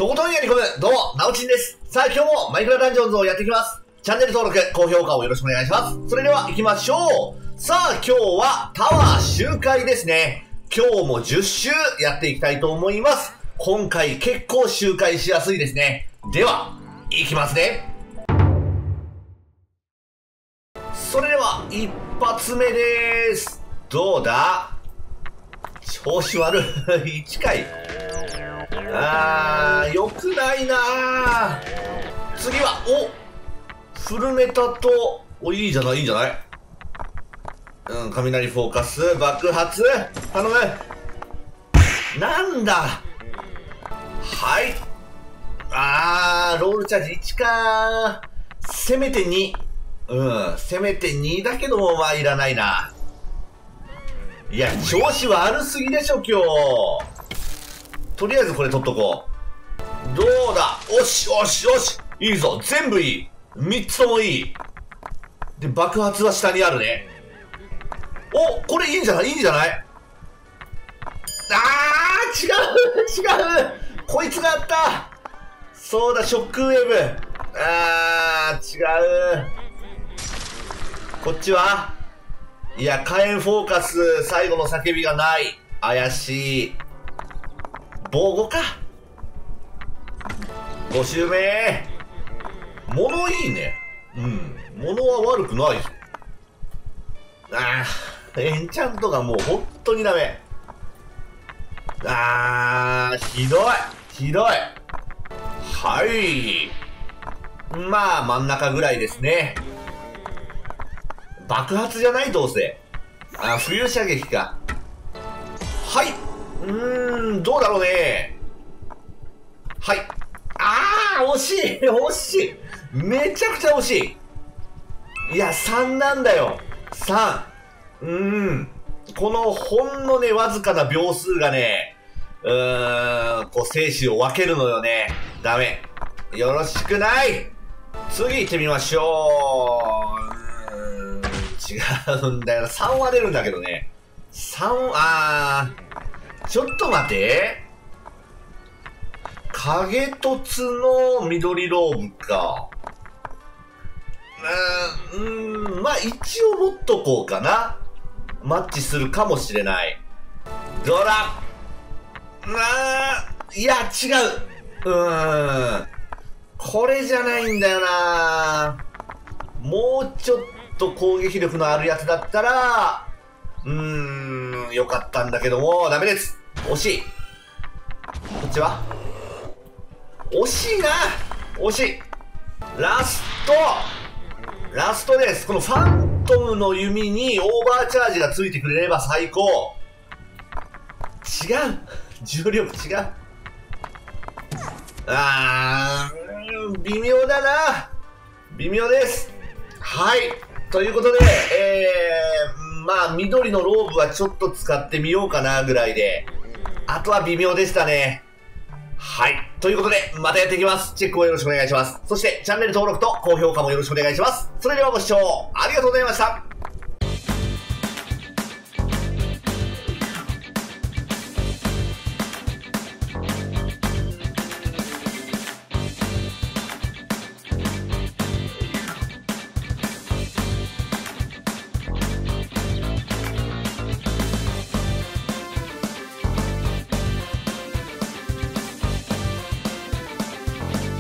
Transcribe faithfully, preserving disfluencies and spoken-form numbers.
とことんやり込む、どうも、なおちんです。さあ、今日もマイクラダンジョンズをやっていきます。チャンネル登録、高評価をよろしくお願いします。それでは行きましょう。さあ、今日はタワー周回ですね。今日もじゅっ周やっていきたいと思います。今回結構周回しやすいですね。では、行きますね。それでは、一発目です。どうだ？調子悪い。いちかい。あー、良くないなー。次は、おフルメタと、お、いいじゃない、いいんじゃない？うん、雷フォーカス、爆発、頼む。なんだ。はい。あー、ロールチャージいちかー。せめてに。うん、せめてにだけども、まあ、いらないな。いや、調子悪すぎでしょ、今日。とりあえずこれ取っとこう。どうだ？おし、おし、おし。いいぞ。全部いい。三つともいい。で、爆発は下にあるね。お、これいいんじゃない？いいんじゃない？あー、違う、違う。こいつがあった。そうだ、ショックウェーブ。あー、違う。こっちはいや、火炎フォーカス、最後の叫びがない。怪しい。防護か。ご周目。物いいね。うん。物は悪くないぞ。ああ、エンチャントがもう本当にダメ。ああ、ひどい。ひどい。はい。まあ、真ん中ぐらいですね。爆発じゃないどうせ。あ、冬射撃か。はい。うーん、どうだろうね。はい。あー、惜しい惜しいめちゃくちゃ惜しい。いや、さんなんだよ。さん。うーん。このほんのね、わずかな秒数がね、うーん、こう、生死を分けるのよね。ダメ。よろしくない。次行ってみましょう。違うんだよな。さんは出るんだけどね。さん、あー、ちょっと待て。影凸の緑ローブか。うーん、まあ一応持っとこうかな。マッチするかもしれない。どうだ？あー、いや、違う。うーん。これじゃないんだよな。もうちょっと攻撃力のあるやつだったら、うーん、よかったんだけども、ダメです。惜しい。こっちは惜しいな。惜しい。ラストラストです。このファントムの弓にオーバーチャージがついてくれれば最高。違う。重力違う。あー、微妙だな。微妙です。はい。ということで、えー、まあ、緑のローブはちょっと使ってみようかなぐらいで、あとは微妙でしたね。はい。ということで、またやっていきます。チェックをよろしくお願いします。そして、チャンネル登録と高評価もよろしくお願いします。それではご視聴ありがとうございました。